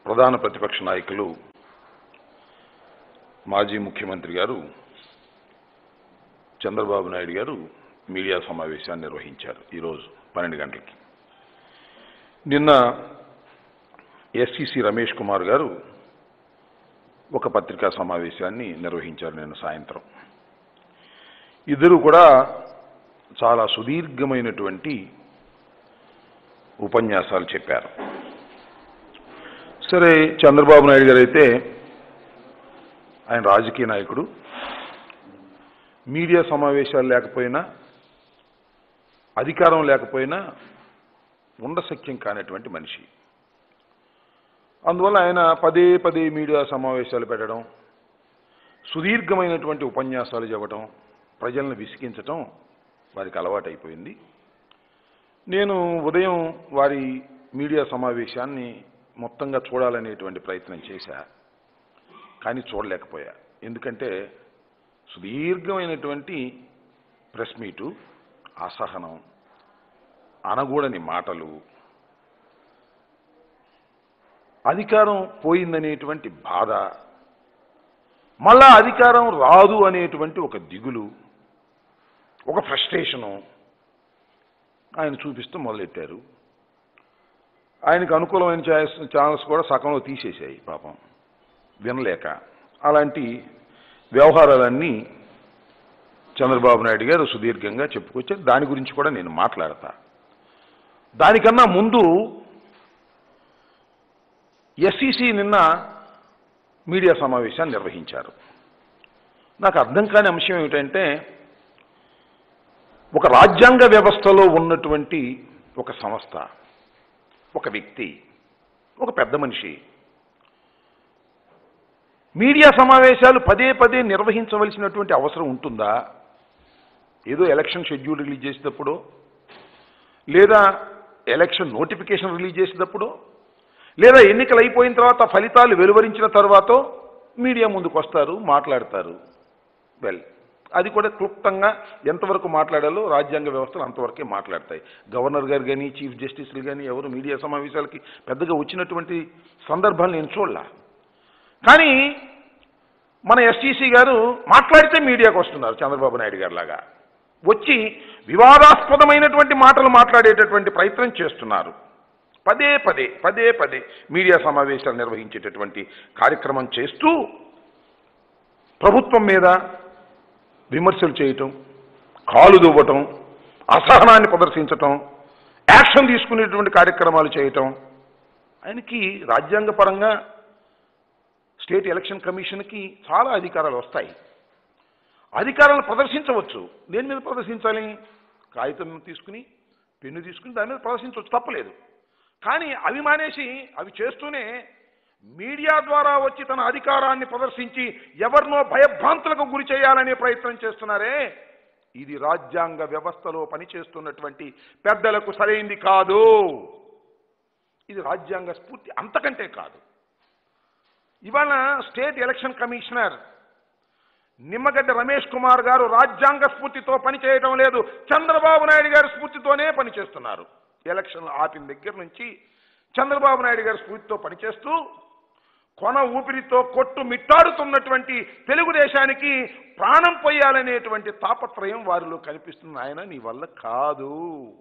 ప్రధాన ప్రతిపక్ష నాయకులు మాజీ ముఖ్యమంత్రి గారు చంద్రబాబు నాయుడు గారు మీడియా సమావేశాన్ని నిర్వహించారు ఈరోజు 12 గంటలకి. నిన్న ఎస్సీసీ రమేష్ కుమార్ గారు ఒక పత్రికా సమావేశాన్ని నిర్వహించారు నిన్న సాయంత్రం. ఇద్దరు కూడా చాలా సుదీర్ఘమైనటువంటి ఉపన్యాసాలు చెప్పారు. సరే, చంద్రబాబు నాయుడు గారు అయితే ఆయన రాజకీయ నాయకుడు, మీడియా సమావేశాలు లేకపోయినా అధికారం లేకపోయినా ఉండశక్యం కానటువంటి మనిషి. అందువల్ల ఆయన పదే పదే మీడియా సమావేశాలు పెట్టడం, సుదీర్ఘమైనటువంటి ఉపన్యాసాలు చెప్పడం, ప్రజలను విసిగించటం వారికి అలవాటైపోయింది. నేను ఉదయం వారి మీడియా సమావేశాన్ని మొత్తంగా చూడాలనేటువంటి ప్రయత్నం చేశా, కానీ చూడలేకపోయా. ఎందుకంటే సుదీర్ఘమైనటువంటి ప్రెస్ మీటు, అసహనం, అనగూడని మాటలు, అధికారం పోయిందనేటువంటి బాధ, మళ్ళా అధికారం రాదు అనేటువంటి ఒక దిగులు, ఒక ఫ్రస్ట్రేషను ఆయన చూపిస్తూ మొదలెట్టారు. ఆయనకు అనుకూలమైన ఛానల్స్ కూడా సగంలో తీసేశాయి పాపం వినలేక. అలాంటి వ్యవహారాలన్నీ చంద్రబాబు నాయుడు గారు సుదీర్ఘంగా చెప్పుకొచ్చారు. దాని గురించి కూడా నేను మాట్లాడతా. దానికన్నా ముందు ఎస్సీసీ నిన్న మీడియా సమావేశాన్ని నిర్వహించారు. నాకు అర్థం కాని అంశం ఏమిటంటే, ఒక రాజ్యాంగ వ్యవస్థలో ఉన్నటువంటి ఒక సంస్థ, ఒక వ్యక్తి, ఒక పెద్ద మనిషి మీడియా సమావేశాలు పదే పదే నిర్వహించవలసినటువంటి అవసరం ఉంటుందా? ఏదో ఎలక్షన్ షెడ్యూల్ రిలీజ్ చేసేటప్పుడు, లేదా ఎలక్షన్ నోటిఫికేషన్ రిలీజ్ చేసేటప్పుడు, లేదా ఎన్నికలు అయిపోయిన తర్వాత ఫలితాలు వెలువరించిన తర్వాత మీడియా ముందుకు వస్తారు, మాట్లాడతారు. వెల్, అది కూడా క్లుప్తంగా ఎంతవరకు మాట్లాడాలో రాజ్యాంగ వ్యవస్థలు అంతవరకే మాట్లాడతాయి. గవర్నర్ గారు కానీ, చీఫ్ జస్టిస్లు కానీ ఎవరు మీడియా సమావేశాలకి పెద్దగా వచ్చినటువంటి సందర్భాలు నేను చూడలా. కానీ మన ఎస్టీసీ గారు మాట్లాడితే మీడియాకు వస్తున్నారు. చంద్రబాబు నాయుడు గారు లాగా వచ్చి వివాదాస్పదమైనటువంటి మాటలు మాట్లాడేటటువంటి ప్రయత్నం చేస్తున్నారు. పదే పదే పదే పదే మీడియా సమావేశాలు నిర్వహించేటటువంటి కార్యక్రమం చేస్తూ ప్రభుత్వం మీద విమర్శలు చేయటం, కాలు దువ్వటం, అసహనాన్ని ప్రదర్శించటం, యాక్షన్ తీసుకునేటువంటి కార్యక్రమాలు చేయటం. ఆయనకి రాజ్యాంగపరంగా స్టేట్ ఎలక్షన్ కమిషన్కి చాలా అధికారాలు వస్తాయి. అధికారాలు ప్రదర్శించవచ్చు. దేని మీద ప్రదర్శించాలి? కాగితం తీసుకుని, పెన్ను తీసుకుని దాని మీద ప్రదర్శించవచ్చు, తప్పలేదు. కానీ అవి మానేసి అవి చేస్తూనే మీడియా ద్వారా వచ్చి తన అధికారాన్ని ప్రదర్శించి ఎవరినో భయభ్రాంతులకు గురి చేయాలనే ప్రయత్నం చేస్తున్నారే, ఇది రాజ్యాంగ వ్యవస్థలో పనిచేస్తున్నటువంటి పెద్దలకు సరైంది కాదు. ఇది రాజ్యాంగ స్ఫూర్తి అంతకంటే కాదు. ఇవాళ state election commissioner Nimmagadda Ramesh Kumar garu రాజ్యాంగ స్ఫూర్తితో పనిచేయడం లేదు, చంద్రబాబు నాయుడు గారి స్ఫూర్తితోనే పనిచేస్తున్నారు. ఎలక్షన్లు ఆపిన దగ్గర నుంచి చంద్రబాబు నాయుడు గారి స్ఫూర్తితో పనిచేస్తూ కొన ఊపిరితో కొట్టు మిట్టాడుతున్నటువంటి తెలుగుదేశానికి ప్రాణం పోయాలనేటువంటి తాపత్రయం వారిలో కనిపిస్తుంది. ఆయన నీ వల్ల కాదు,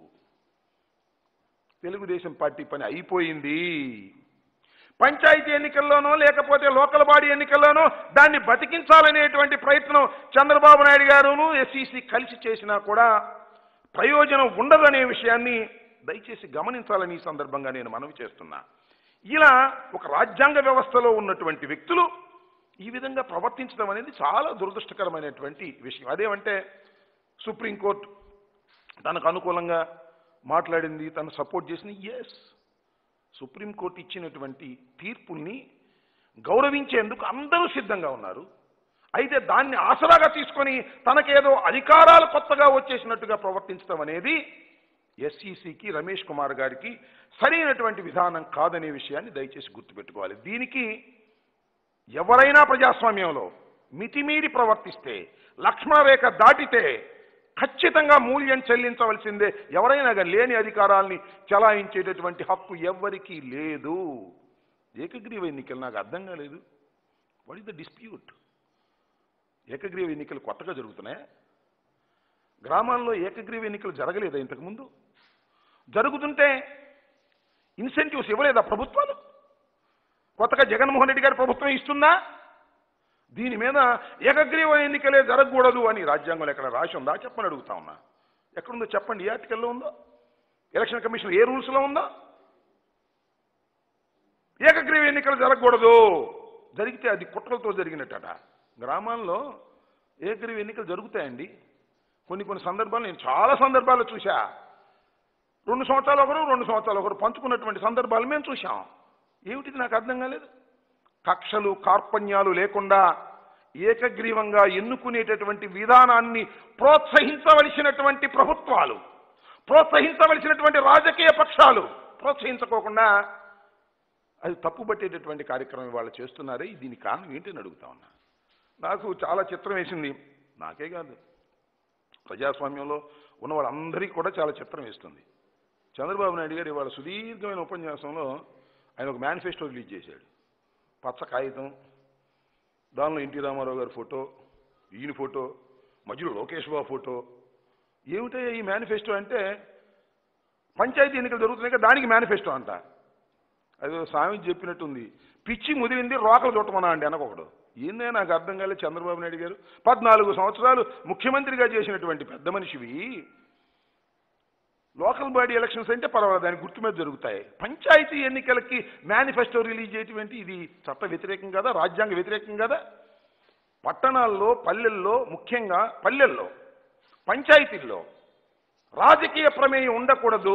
తెలుగుదేశం పార్టీ పని అయిపోయింది. పంచాయతీ ఎన్నికల్లోనో లేకపోతే లోకల్ బాడీ ఎన్నికల్లోనో దాన్ని బతికించాలనేటువంటి ప్రయత్నం చంద్రబాబు నాయుడు గారును ఎస్సీసీ కలిసి చేసినా కూడా ప్రయోజనం ఉండదనే విషయాన్ని దయచేసి గమనించాలని ఈ సందర్భంగా నేను మనవి చేస్తున్నా. ఇలా ఒక రాజ్యాంగ వ్యవస్థలో ఉన్నటువంటి వ్యక్తులు ఈ విధంగా ప్రవర్తించడం అనేది చాలా దురదృష్టకరమైనటువంటి విషయం. అదేమంటే సుప్రీంకోర్టు తనకు అనుకూలంగా మాట్లాడింది, తను సపోర్ట్ చేసింది. ఎస్, సుప్రీంకోర్టు ఇచ్చినటువంటి తీర్పుల్ని గౌరవించేందుకు అందరూ సిద్ధంగా ఉన్నారు. అయితే దాన్ని ఆసరాగా తీసుకొని తనకేదో అధికారాలు కొత్తగా వచ్చేసినట్టుగా ప్రవర్తించడం అనేది ఎస్సీసీకి, రమేష్ కుమార్ గారికి సరైనటువంటి విధానం కాదనే విషయాన్ని దయచేసి గుర్తుపెట్టుకోవాలి. దీనికి ఎవరైనా ప్రజాస్వామ్యంలో మితిమీరి ప్రవర్తిస్తే, లక్ష్మణ రేఖ దాటితే ఖచ్చితంగా మూల్యం చెల్లించవలసిందే. ఎవరైనా కానీ లేని అధికారాల్ని చలాయించేటటువంటి హక్కు ఎవ్వరికీ లేదు. ఏకగ్రీవ ఎన్నికలు నాకు అర్థం కాలేదు. What is the dispute? ఏకగ్రీవ ఎన్నికలు కొత్తగా జరుగుతున్నాయా? గ్రామాల్లో ఏకగ్రీవ ఎన్నికలు జరగలేదా ఇంతకుముందు? జరుగుతుంటే ఇన్సెంటివ్స్ ఇవ్వలేదా ప్రభుత్వాలు? కొత్తగా జగన్మోహన్ రెడ్డి గారి ప్రభుత్వం ఇస్తుందా? దీని మీద ఏకగ్రీవ ఎన్నికలే జరగకూడదు అని రాజ్యాంగంలో ఎక్కడ రాసి ఉందా చెప్పని అడుగుతా ఉన్నా. ఎక్కడుందో చెప్పండి. ఏ ఆర్టికల్లో ఉందో? ఎలక్షన్ కమిషన్ ఏ రూల్స్లో ఉందో? ఏకగ్రీవ ఎన్నికలు జరగకూడదు, జరిగితే అది కుట్రలతో జరిగినట్టట. గ్రామాల్లో ఏకగ్రీవ ఎన్నికలు జరుగుతాయండి. కొన్ని సందర్భాలు నేను చాలా సందర్భాలు చూశా. 2 సంవత్సరాలు ఒకరు 2 సంవత్సరాలు ఒకరు పంచుకున్నటువంటి సందర్భాలు మేము చూసాం. ఏమిటిది నాకు అర్థం కాలేదు. కక్షలు కార్పణ్యాలు లేకుండా ఏకగ్రీవంగా ఎన్నుకునేటటువంటి విధానాన్ని ప్రోత్సహించవలసినటువంటి ప్రభుత్వాలు, ప్రోత్సహించవలసినటువంటి రాజకీయ పక్షాలు ప్రోత్సహించుకోకుండా అది తప్పుపట్టేటటువంటి కార్యక్రమం వాళ్ళు చేస్తున్నారే. దీని కారణం ఏంటని అడుగుతా ఉన్నా. నాకు చాలా చిత్రం వేసింది. నాకే కాదు, ప్రజాస్వామ్యంలో ఉన్న వాళ్ళందరికీ కూడా చాలా చిత్రం వేస్తుంది. చంద్రబాబు నాయుడు గారు ఇవాళ సుదీర్ఘమైన ఉపన్యాసంలో ఆయన ఒక మేనిఫెస్టో రిలీజ్ చేశాడు. పచ్చ కాగితం, దానిలో ఎన్టీ రామారావు గారి ఫోటో, ఈయన ఫోటో, మధ్యలో లోకేష్ బాబు ఫోటో. ఏమిటో ఈ మేనిఫెస్టో అంటే పంచాయతీ ఎన్నికలు జరుగుతున్నాయి కదా, దానికి మేనిఫెస్టో అంట. అది స్వామి చెప్పినట్టుంది. పిచ్చి ముదిరింది రోకలు చుట్టమన్నా అండి అనకొకడు. ఏందే నాకు అర్థం కాలేదు. చంద్రబాబు నాయుడు గారు 14 సంవత్సరాలు ముఖ్యమంత్రిగా చేసినటువంటి పెద్ద మనిషివి, లోకల్ బాడీ ఎలక్షన్స్ అంటే పర్వాలేదు, దానికి గుర్తు మీద జరుగుతాయి. పంచాయతీ ఎన్నికలకి మేనిఫెస్టో రిలీజ్ చేయటం ఇది చట్ట వ్యతిరేకం కదా, రాజ్యాంగ వ్యతిరేకం కదా? పట్టణాల్లో, పల్లెల్లో, ముఖ్యంగా పల్లెల్లో, పంచాయతీల్లో రాజకీయ ప్రమేయం ఉండకూడదు.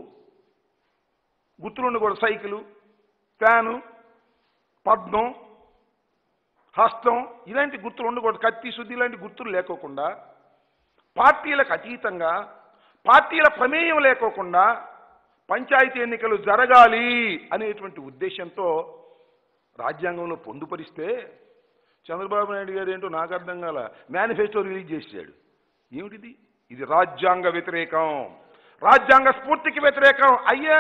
గుర్తులు ఉండకూడదు. సైకిలు, ఫ్యాను, పద్మం, హస్తం ఇలాంటి గుర్తులు ఉండకూడదు. కత్తి, శుద్ధి ఇలాంటి గుర్తులు లేకోకుండా, పార్టీలకు అతీతంగా, పార్టీల ప్రమేయం లేకోకుండా పంచాయతీ ఎన్నికలు జరగాలి అనేటువంటి ఉద్దేశంతో రాజ్యాంగంలో పొందుపరిస్తే చంద్రబాబు నాయుడు గారు ఏంటో నాకు అర్థం కాల మేనిఫెస్టో రిలీజ్ చేశాడు. ఏమిటిది? ఇది రాజ్యాంగ వ్యతిరేకం, రాజ్యాంగ స్ఫూర్తికి వ్యతిరేకం. అయ్యా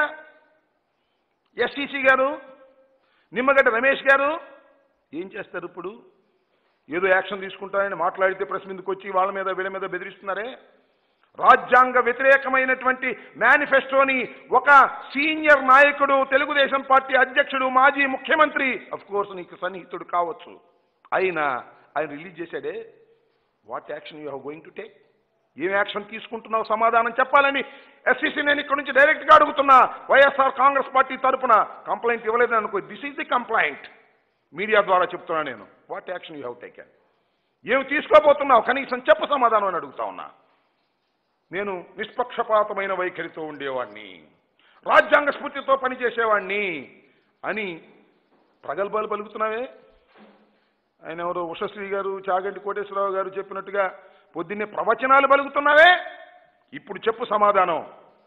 ఎస్సీసీ గారు, నిమ్మగడ్డ రమేష్ గారు ఏం చేస్తారు ఇప్పుడు? ఏదో యాక్షన్ తీసుకుంటారని మాట్లాడితే ప్రెస్ మీదకి వచ్చి వాళ్ళ మీద వీళ్ళ మీద బెదిరిస్తున్నారే. రాజ్యాంగ వ్యతిరేకమైనటువంటి మేనిఫెస్టోని ఒక సీనియర్ నాయకుడు, తెలుగుదేశం పార్టీ అధ్యక్షుడు, మాజీ ముఖ్యమంత్రి, అఫ్ కోర్స్ నీకు సన్నిహితుడు కావచ్చు, ఆయన రిలీజ్ చేశాడే. What action you have going to take? ఏం యాక్షన్ తీసుకుంటున్నావు? సమాధానం చెప్పాలని ఎస్సీసీ నేను ఇక్కడ నుంచి డైరెక్ట్గా అడుగుతున్నా. వైఎస్ఆర్ కాంగ్రెస్ పార్టీ తరఫున కంప్లైంట్ ఇవ్వలేదని అనుకో, this is the complaint. Media ద్వారా చెప్తున్నా నేను. What action you have taken? ఏమి తీసుకోబోతున్నావు? కనీసం చెప్ప సమాధానం అని అడుగుతా ఉన్నా. నేను నిష్పక్షపాతమైన వైఖరితో ఉండేవాడిని, రాజ్యాంగ స్ఫూర్తితో పనిచేసేవాడిని అని ప్రగల్భాలు పలుకుతున్నావే. ఆయన ఎవరో ఉషశ్రీ గారు, చాగంటి కోటేశ్వరరావు గారు చెప్పినట్టుగా పొద్దున్నే ప్రవచనాలు పలుకుతున్నావే. ఇప్పుడు చెప్పు సమాధానం.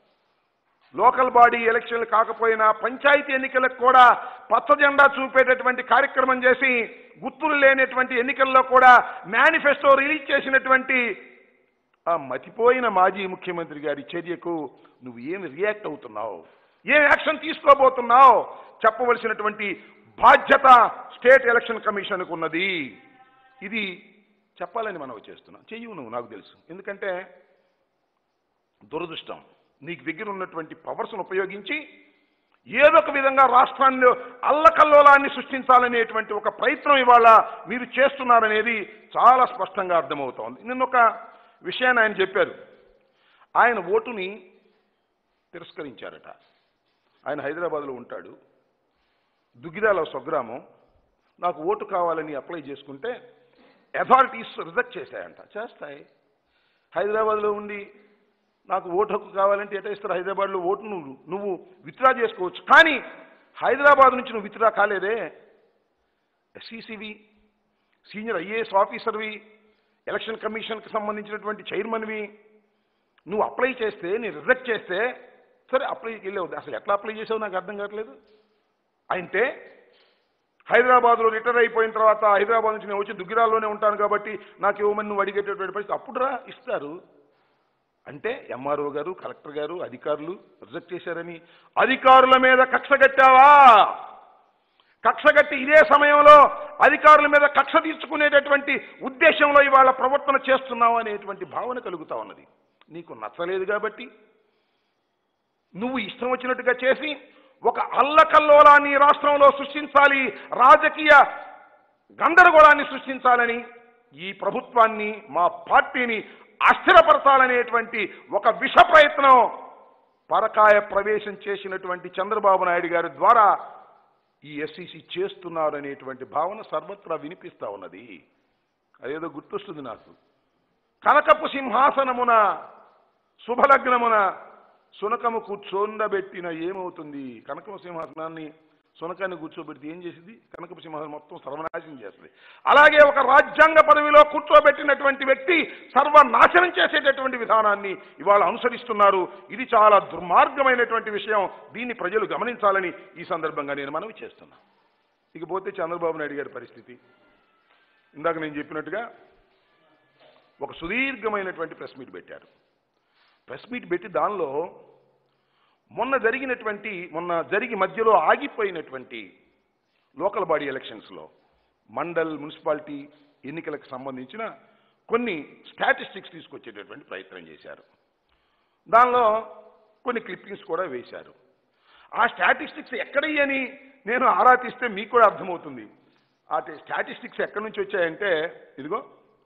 లోకల్ బాడీ ఎలక్షన్లు కాకపోయినా పంచాయతీ ఎన్నికలకు కూడా పచ్చ జెండా చూపేటటువంటి కార్యక్రమం చేసి, గుర్తులు లేనటువంటి ఎన్నికల్లో కూడా మేనిఫెస్టో రిలీజ్ చేసినటువంటి ఆ మతిపోయిన మాజీ ముఖ్యమంత్రి గారి చర్యకు నువ్వు ఏమి రియాక్ట్ అవుతున్నావు? ఏం యాక్షన్ తీసుకోబోతున్నావు? చెప్పవలసినటువంటి బాధ్యత స్టేట్ ఎలక్షన్ కమిషన్కు ఉన్నది. ఇది చెప్పాలని మనం చేస్తున్నాం. చెయ్యవు నువ్వు, నాకు తెలుసు. ఎందుకంటే దురదృష్టం, నీకు దగ్గర ఉన్నటువంటి పవర్స్ను ఉపయోగించి ఏదో ఒక విధంగా రాష్ట్రాల్లో అల్లకల్లోలాన్ని సృష్టించాలనేటువంటి ఒక ప్రయత్నం ఇవాళ మీరు చేస్తున్నారనేది చాలా స్పష్టంగా అర్థమవుతోంది. నిన్న ఒక విషయాన్ని ఆయన చెప్పారు. ఆయన ఓటుని తిరస్కరించారట. ఆయన హైదరాబాద్లో ఉంటాడు, దుగ్గిరాల స్వగ్రామం. నాకు ఓటు కావాలని అప్లై చేసుకుంటే అథారిటీస్ రిజెక్ట్ చేశాయంట. చేస్తాయి. హైదరాబాద్లో ఉండి నాకు ఓటు హక్కు కావాలంటే ఎట్లా ఇస్తారు? హైదరాబాద్లో ఓటు నువ్వు విత్డ్రా చేసుకోవచ్చు, కానీ హైదరాబాద్ నుంచి నువ్వు విత్డ్రా కాలేదే. ఎస్సీసీవి, సీనియర్ ఐఏఎస్ ఆఫీసర్వి, ఎలక్షన్ కమిషన్కి సంబంధించినటువంటి చైర్మన్వి, నువ్వు అప్లై చేస్తే, నేను రిజెక్ట్ చేస్తే సరే అప్లైకి వెళ్ళేవు. అసలు ఎట్లా అప్లై చేసావు నాకు అర్థం కావట్లేదు. అంటే హైదరాబాద్లో రిటైర్ అయిపోయిన తర్వాత హైదరాబాద్ నుంచి నేను వచ్చి దుగ్గిరాల్లోనే ఉంటాను కాబట్టి నాకు ఇవ్వమని నువ్వు అడిగేటటువంటి పరిస్థితి. అప్పుడు ఇస్తారు. అంటే ఎంఆర్ఓ గారు, కలెక్టర్ గారు, అధికారులు రిజెక్ట్ చేశారని అధికారుల మీద కక్ష కట్టావా? కక్షగట్టి ఇదే సమయంలో అధికారుల మీద కక్ష తీర్చుకునేటటువంటి ఉద్దేశంలో ఇవాళ ప్రవర్తన చేస్తున్నావు అనేటువంటి భావన కలుగుతా ఉన్నది. నీకు నచ్చలేదు కాబట్టి నువ్వు ఇష్టం వచ్చినట్టుగా చేసి ఒక అల్లకల్లోలాన్ని రాష్ట్రంలో సృష్టించాలి, రాజకీయ గందరగోళాన్ని సృష్టించాలని, ఈ ప్రభుత్వాన్ని మా పార్టీని అస్థిరపరచాలనేటువంటి ఒక విష ప్రయత్నం పరకాయ ప్రవేశం చేసినటువంటి చంద్రబాబు నాయుడు గారి ద్వారా ఈ ఎస్సీసీ చేస్తున్నారనేటువంటి భావన సర్వత్రా వినిపిస్తా ఉన్నది. అదేదో గుర్తొస్తుంది నాకు. కనకపు సింహాసనమున శుభలగ్నమున సునకము కూర్చోండబెట్టిన ఏమవుతుంది? కనకపు సింహాసనాన్ని సునకాన్ని కూర్చోబెడితే ఏం చేసింది? కనకపు సింహాసనం మొత్తం సర్వనాశనం చేస్తుంది. అలాగే ఒక రాజ్యాంగ పదవిలో కూర్చోబెట్టినటువంటి వ్యక్తి సర్వనాశనం చేసేటటువంటి విధానాన్ని ఇవాళ అనుసరిస్తున్నారు. ఇది చాలా దుర్మార్గమైనటువంటి విషయం. దీన్ని ప్రజలు గమనించాలని ఈ సందర్భంగా నేను మనవి చేస్తున్నా. ఇకపోతే చంద్రబాబు నాయుడు గారి పరిస్థితి ఇందాక నేను చెప్పినట్టుగా ఒక సుదీర్ఘమైనటువంటి ప్రెస్ మీట్ పెట్టారు. ప్రెస్ మీట్ పెట్టి దానిలో మొన్న జరిగి మధ్యలో ఆగిపోయినటువంటి లోకల్ బాడీ ఎలక్షన్స్లో మండల్ మున్సిపాలిటీ ఎన్నికలకు సంబంధించిన కొన్ని స్టాటిస్టిక్స్ తీసుకొచ్చేటటువంటి ప్రయత్నం చేశారు. దానిలో కొన్ని క్లిప్పింగ్స్ కూడా వేశారు. ఆ స్టాటిస్టిక్స్ ఎక్కడయ్యని నేను ఆరా తీస్తే మీకు కూడా అర్థమవుతుంది. ఆ స్టాటిస్టిక్స్ ఎక్కడి నుంచి వచ్చాయంటే ఇదిగో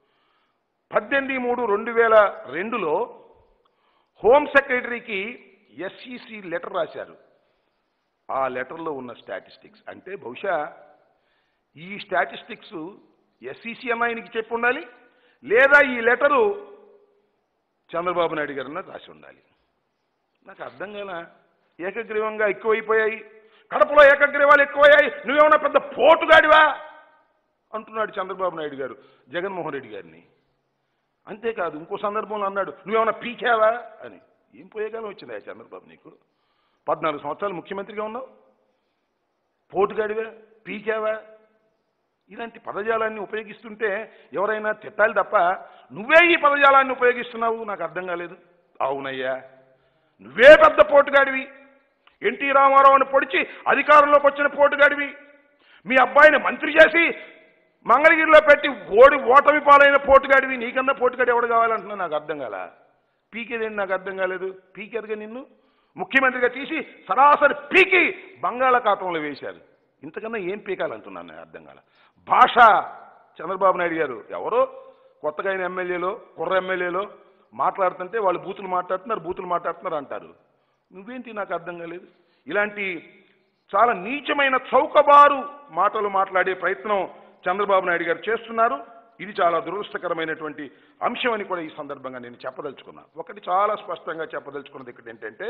18/3/2002లో హోమ్ సెక్రటరీకి ఎస్ఈసి లెటర్ రాశారు. ఆ లెటర్లో ఉన్న స్టాటిస్టిక్స్ అంటే బహుశా ఈ స్టాటిస్టిక్స్ ఎస్ఈసి అమ్మాయినికి చెప్పి ఉండాలి, లేదా ఈ లెటరు చంద్రబాబు నాయుడు గారన్నా రాసి ఉండాలి. నాకు అర్థం కాల. ఏకగ్రీవంగా ఎక్కువైపోయాయి, కడపలో ఏకగ్రీవాలు ఎక్కువయ్యాయి, నువ్వేమన్నా పెద్ద పోటుగాడివా అంటున్నాడు చంద్రబాబు నాయుడు గారు జగన్మోహన్ రెడ్డి గారిని. అంతేకాదు ఇంకో సందర్భంలో అన్నాడు, నువ్వేమన్నా పీకావా అని. ఏం పోయేగాలం వచ్చిందా చంద్రబాబు నీకు? 14 సంవత్సరాలు ముఖ్యమంత్రిగా ఉన్నావు, పోటుగాడివా, పీకావా, ఇలాంటి పదజాలాన్ని ఉపయోగిస్తుంటే ఎవరైనా తిట్టాలి తప్ప నువ్వే ఈ పదజాలాన్ని ఉపయోగిస్తున్నావు నాకు అర్థం కాలేదు. అవునయ్యా, నువ్వే పెద్ద పోటుగాడివి. ఎన్టీ రామారావుని పొడిచి అధికారంలోకి వచ్చిన పోటుగాడివి. మీ అబ్బాయిని మంత్రి చేసి మంగళగిరిలో పెట్టి ఓటమి పాలైన పోటుగాడివి. నీకన్నా పోటుగాడి ఎవడు కావాలంటున్నా నాకు అర్థం కాల. పీకేదేంటి నాకు అర్థం కాలేదు. పీకేదిగా నిన్ను ముఖ్యమంత్రిగా తీసి సరాసరి పీకి బంగాళాఖాతంలో వేశారు. ఇంతకన్నా ఏం పీకాలంటున్నాను నాకు అర్థం కాల. భాష చంద్రబాబు నాయుడు గారు ఎవరో కొత్తగా అయిన ఎమ్మెల్యేలో కుర్ర ఎమ్మెల్యేలో మాట్లాడుతుంటే వాళ్ళు బూతులు మాట్లాడుతున్నారు అంటారు. నువ్వేంటి నాకు అర్థం కాలేదు. ఇలాంటి చాలా నీచమైన చౌకబారు మాటలు మాట్లాడే ప్రయత్నం చంద్రబాబు నాయుడు గారు చేస్తున్నారు. ఇది చాలా దురదృష్టకరమైనటువంటి అంశం అని కూడా ఈ సందర్భంగా నేను చెప్పదలుచుకున్నా. ఒకటి చాలా స్పష్టంగా చెప్పదలుచుకున్నది ఇక్కడ ఏంటంటే,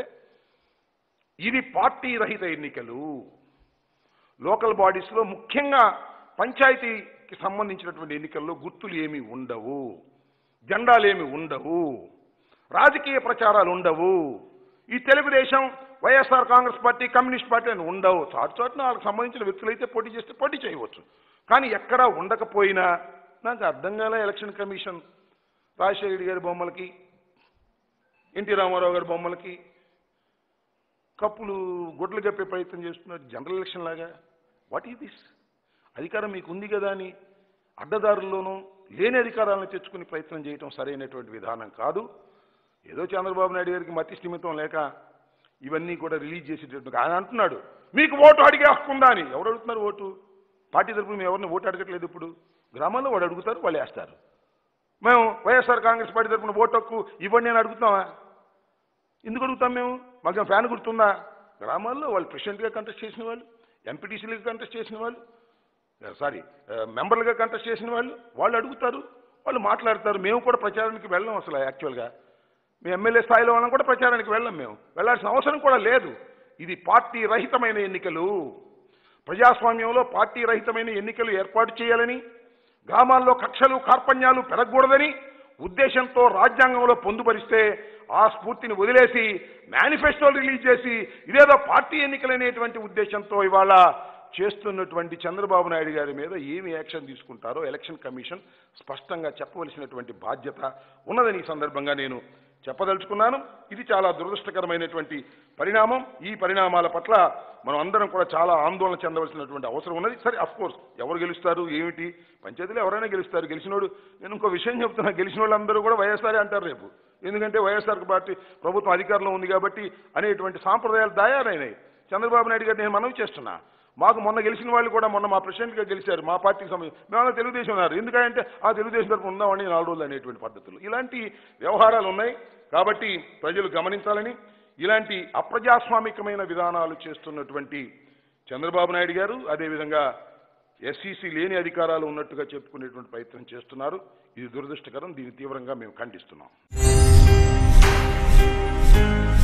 ఇది పార్టీ రహిత ఎన్నికలు. లోకల్ బాడీస్లో ముఖ్యంగా పంచాయతీకి సంబంధించినటువంటి ఎన్నికల్లో గుర్తులు ఏమీ ఉండవు, జెండాలేమి ఉండవు, రాజకీయ ప్రచారాలు ఉండవు. ఈ తెలుగుదేశం, వైఎస్ఆర్ కాంగ్రెస్ పార్టీ, కమ్యూనిస్ట్ పార్టీ అని ఉండవు. చాటున వాళ్ళకి సంబంధించిన వ్యక్తులైతే పోటీ చేస్తే పోటీ చేయవచ్చు. కానీ ఎక్కడా ఉండకపోయినా నాకు అర్థం కాలే. ఎలక్షన్ కమిషన్ రాజశేఖర రెడ్డి గారి బొమ్మలకి, ఎన్టీ రామారావు గారి బొమ్మలకి కప్పులు గుడ్లు గప్పే ప్రయత్నం చేస్తున్నారు జనరల్ ఎలక్షన్ లాగా. What is this? అధికారం మీకు ఉంది కదా అని అడ్డదారుల్లోనూ లేని అధికారాలను తెచ్చుకుని ప్రయత్నం చేయడం సరైనటువంటి విధానం కాదు. ఏదో చంద్రబాబు నాయుడు గారికి మతి స్థిమితం లేక ఇవన్నీ కూడా రిలీజ్ చేసేటట్టు ఆయన అంటున్నాడు, మీకు ఓటు అడిగే హక్కు ఉందా అని. ఎవరు అడుగుతున్నారు ఓటు? పార్టీ తరఫున మేము ఎవరిని ఓటు అడగట్లేదు. ఇప్పుడు గ్రామాల్లో వాడు అడుగుతారు, వాళ్ళు వేస్తారు. మేము వైఎస్ఆర్ కాంగ్రెస్ పార్టీ తరఫున ఓటు హక్కు ఇవ్వండి అని అడుగుతామా? ఎందుకు అడుగుతాం మేము? మాకు ఫ్యాన్ గుర్తుందా? గ్రామాల్లో వాళ్ళు ప్రెసిడెంట్గా కంటెస్ట్ చేసిన వాళ్ళు, ఎంపీటీసీలుగా కంటెస్ట్ చేసిన వాళ్ళు, మెంబర్లుగా కంటెస్ట్ చేసిన వాళ్ళు అడుగుతారు, వాళ్ళు మాట్లాడతారు. మేము కూడా ప్రచారానికి వెళ్ళాం. అసలు యాక్చువల్గా మీ ఎమ్మెల్యే స్థాయిలో వాళ్ళం కూడా ప్రచారానికి వెళ్ళాం. మేము వెళ్లాల్సిన అవసరం కూడా లేదు. ఇది పార్టీ రహితమైన ఎన్నికలు. ప్రజాస్వామ్యంలో పార్టీ రహితమైన ఎన్నికలు ఏర్పాటు చేయాలని, గ్రామాల్లో కక్షలు కార్పణ్యాలు పెరగకూడదని ఉద్దేశంతో రాజ్యాంగంలో పొందుపరిస్తే ఆ స్ఫూర్తిని వదిలేసి మేనిఫెస్టోలు రిలీజ్ చేసి ఇదేదో పార్టీ ఎన్నికలనేటువంటి ఉద్దేశంతో ఇవాళ చేస్తున్నటువంటి చంద్రబాబు నాయుడు గారి మీద ఏమి యాక్షన్ తీసుకుంటారో ఎలక్షన్ కమిషన్ స్పష్టంగా చెప్పవలసినటువంటి బాధ్యత ఉన్నదని ఈ సందర్భంగా నేను చెప్పదలుచుకున్నాను. ఇది చాలా దురదృష్టకరమైనటువంటి పరిణామం. ఈ పరిణామాల పట్ల మనం అందరం కూడా చాలా ఆందోళన చెందవలసినటువంటి అవసరం ఉన్నది. సరే, అఫ్ కోర్స్ ఎవరు గెలుస్తారు ఏమిటి, పంచాయతీలో ఎవరైనా గెలుస్తారు. గెలిచినోడు, నేను ఇంకో విషయం చెప్తున్నా, గెలిచిన వాళ్ళందరూ కూడా వైఎస్ఆర్ అంటారు రేపు. ఎందుకంటే వైఎస్ఆర్ పార్టీ ప్రభుత్వం అధికారంలో ఉంది కాబట్టి అనేటువంటి సాంప్రదాయాలు తయారైనాయి. చంద్రబాబు నాయుడు గారు నేను మనవి చేస్తున్నా, మాకు మొన్న గెలిచిన వాళ్ళు కూడా మొన్న మా ప్రెసిడెంట్గా గెలిచారు, మా పార్టీకి సంబంధించి మేము తెలుగుదేశం ఉన్నారు. ఎందుకంటే ఆ తెలుగుదేశం తరఫున ఉందామని 4 రోజులు అనేటువంటి పద్ధతులు, ఇలాంటి వ్యవహారాలు ఉన్నాయి. కాబట్టి ప్రజలు గమనించాలని, ఇలాంటి అప్రజాస్వామికమైన విధానాలు చేస్తున్నటువంటి చంద్రబాబు నాయుడు గారు అదేవిధంగా ఎస్సీసీ లేని అధికారాలు ఉన్నట్టుగా చెప్పుకునేటువంటి ప్రయత్నం చేస్తున్నారు. ఇది దురదృష్టకరం. దీన్ని తీవ్రంగా మేము ఖండిస్తున్నాం.